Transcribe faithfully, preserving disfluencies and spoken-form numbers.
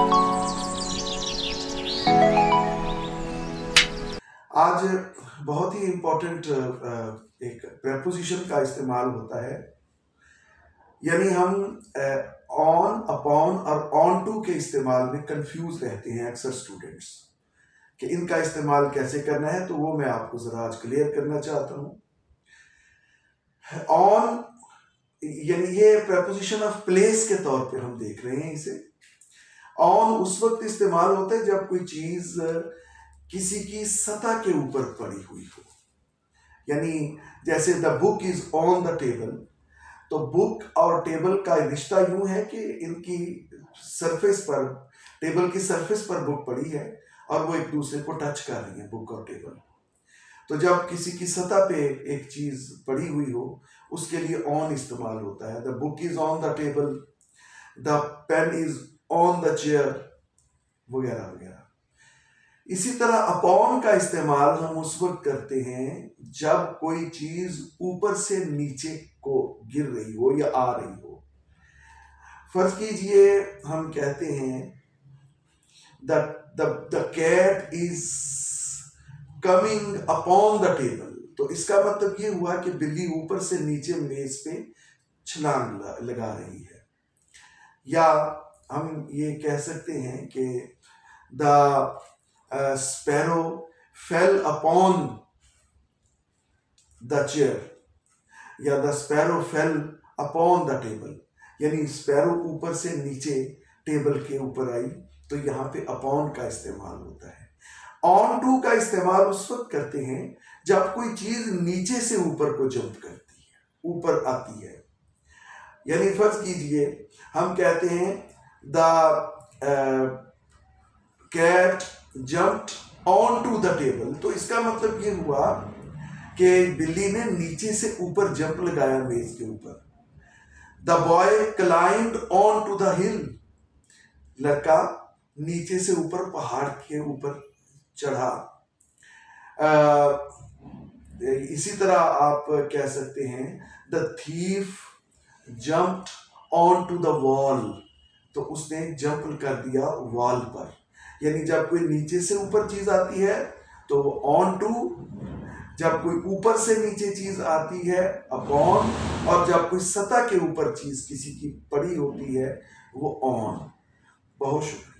आज बहुत ही इम्पोर्टेंट एक प्रेपोजिशन का इस्तेमाल होता है, यानी हम ऑन, अपॉन और ऑन टू के इस्तेमाल में कंफ्यूज रहते हैं अक्सर स्टूडेंट्स कि इनका इस्तेमाल कैसे करना है। तो वो मैं आपको ज़रा आज क्लियर करना चाहता हूँ। ऑन यानी ये प्रेपोजिशन ऑफ प्लेस के तौर पे हम देख रहे हैं इसे। ऑन उस वक्त इस्तेमाल होता है जब कोई चीज़ किसी की सतह के ऊपर पड़ी हुई हो, यानी जैसे the book is on the table, तो बुक और टेबल का रिश्ता यूं है कि इनकी सरफेस पर, टेबल की सरफेस पर बुक पड़ी है और वो एक दूसरे को टच कर रही है, बुक और टेबल। तो जब किसी की सतह पे एक चीज पड़ी हुई हो उसके लिए ऑन इस्तेमाल होता है। The book is on the table, the pen is on the chair, वगैरह वगैरह। इसी तरह अपॉन का इस्तेमाल हम उस वक्त करते हैं जब कोई चीज ऊपर से नीचे को गिर रही हो या आ रही हो। फर्ज कीजिए हम कहते हैं the the cat is coming upon the table, तो इसका मतलब ये हुआ कि बिल्ली ऊपर से नीचे मेज पे छलांग लगा रही है। या हम ये कह सकते हैं कि the sparrow fell upon the chair या the sparrow fell upon the table, यानी स्पैरो ऊपर से नीचे टेबल के ऊपर आई, तो यहाँ पे अपॉन का इस्तेमाल होता है। ऑन टू का इस्तेमाल उस वक्त करते हैं जब कोई चीज नीचे से ऊपर को जंप करती है, ऊपर आती है। यानी फर्ज कीजिए हम कहते हैं the cat jumped on to the table, तो इसका मतलब ये हुआ कि बिल्ली ने नीचे से ऊपर जंप लगाया मेज के ऊपर। The boy climbed on to the hill, लड़का नीचे से ऊपर पहाड़ के ऊपर चढ़ा। इसी तरह आप कह सकते हैं the thief jumped on to the wall, तो उसने जंप कर दिया वॉल पर। यानी जब कोई नीचे से ऊपर चीज आती है तो वो ऑन टू, जब कोई ऊपर से नीचे चीज आती है अपॉन, और जब कोई सतह के ऊपर चीज किसी की पड़ी होती है वो ऑन। बहुत शुक्रिया।